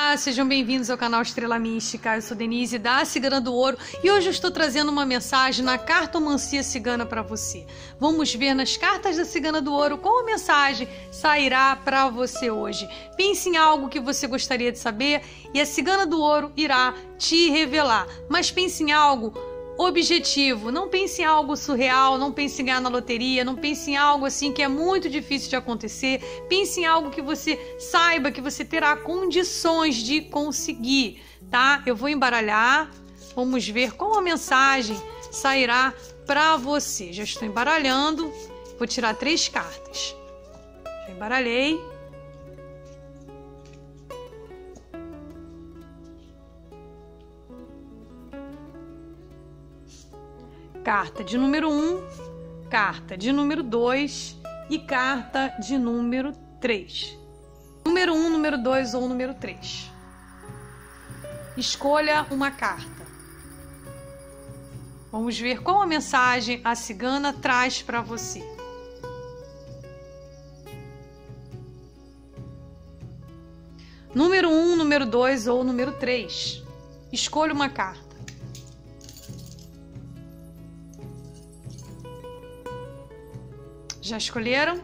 Olá, sejam bem-vindos ao canal Estrela Mística. Eu sou Denise da Cigana do Ouro e hoje eu estou trazendo uma mensagem na Cartomancia Cigana para você. Vamos ver nas cartas da Cigana do Ouro qual a mensagem sairá para você hoje. Pense em algo que você gostaria de saber e a Cigana do Ouro irá te revelar. Mas pense em algo objetivo, não pense em algo surreal, não pense em ganhar na loteria, não pense em algo assim que é muito difícil de acontecer. Pense em algo que você saiba que você terá condições de conseguir, tá? Eu vou embaralhar, vamos ver qual a mensagem sairá para você. Já estou embaralhando, vou tirar 3 cartas. Já embaralhei. Carta de número 1, carta de número 2 e carta de número 3. Número 1, número 2 ou número 3. Escolha uma carta. Vamos ver qual a mensagem a cigana traz para você. Número 1, número 2 ou número 3. Escolha uma carta. Já escolheram?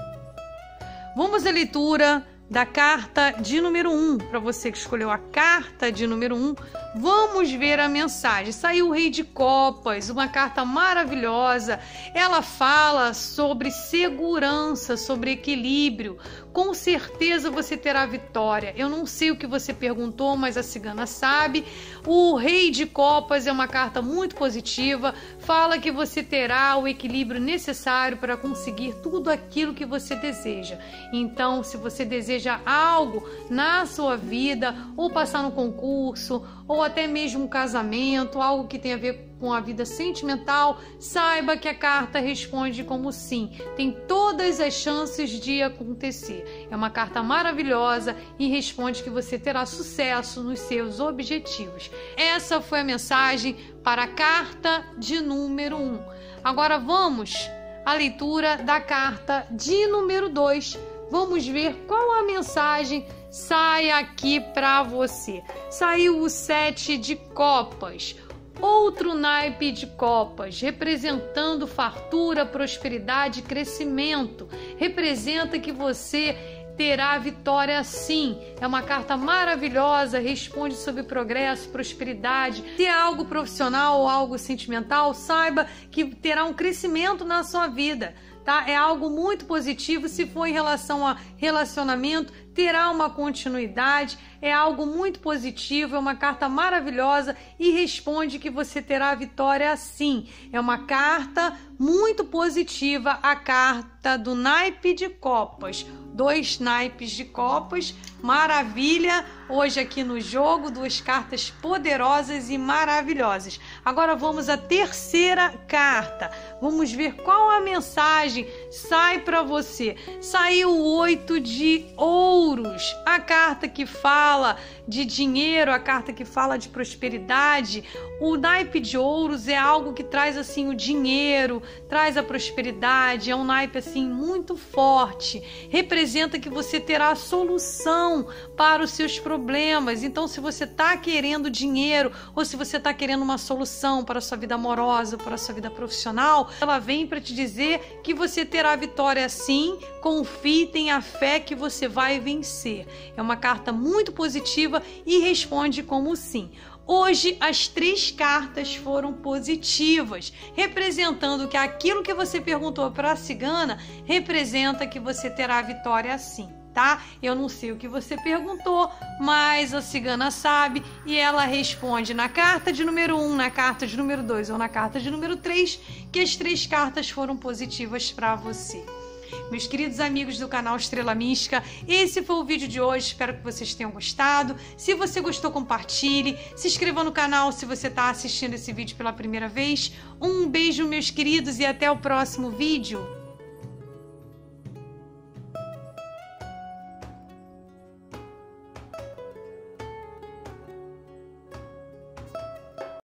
Vamos à leitura da carta de número 1. Para você que escolheu a carta de número 1, vamos ver a mensagem. Saiu o Rei de Copas, uma carta maravilhosa. Ela fala sobre segurança, sobre equilíbrio. Com certeza você terá vitória. Eu não sei o que você perguntou, mas a cigana sabe. O Rei de Copas é uma carta muito positiva. Fala que você terá o equilíbrio necessário para conseguir tudo aquilo que você deseja. Então, se você deseja algo na sua vida, ou passar no concurso, ou até mesmo um casamento, algo que tem a ver com a vida sentimental, saiba que a carta responde como sim. Tem todas as chances de acontecer. É uma carta maravilhosa e responde que você terá sucesso nos seus objetivos. Essa foi a mensagem para a carta de número 1. Agora vamos à leitura da carta de número 2. Vamos ver qual a mensagem sai aqui para você. Saiu o 7 de copas. Outro naipe de copas, representando fartura, prosperidade e crescimento. Representa que você terá vitória sim. É uma carta maravilhosa, responde sobre progresso, prosperidade. Se é algo profissional ou algo sentimental, saiba que terá um crescimento na sua vida. Tá? É algo muito positivo. Se for em relação a relacionamento, terá uma continuidade. É algo muito positivo, é uma carta maravilhosa e responde que você terá vitória sim. É uma carta muito positiva, a carta do naipe de copas. 2 naipes de copas, maravilha. Hoje aqui no jogo, 2 cartas poderosas e maravilhosas. Agora vamos à terceira carta. Vamos ver qual a mensagem sai para você. Saiu o 8 de ouros, a carta que fala de dinheiro, a carta que fala de prosperidade. O naipe de ouros é algo que traz assim o dinheiro, traz a prosperidade, é um naipe assim muito forte. Representa que você terá a solução para os seus problemas. Então, se você está querendo dinheiro ou se você está querendo uma solução para a sua vida amorosa, para a sua vida profissional, ela vem para te dizer que você terá vitória sim. Confie, tenha fé que você vai vencer. É uma carta muito positiva e responde como sim. Hoje as 3 cartas foram positivas, representando que aquilo que você perguntou para a cigana representa que você terá vitória sim, tá? Eu não sei o que você perguntou, mas a cigana sabe e ela responde na carta de número 1, na carta de número 2 ou na carta de número 3 que as 3 cartas foram positivas para você. Meus queridos amigos do canal Estrela Mística, esse foi o vídeo de hoje, espero que vocês tenham gostado. Se você gostou, compartilhe, se inscreva no canal se você está assistindo esse vídeo pela primeira vez. Um beijo, meus queridos, e até o próximo vídeo.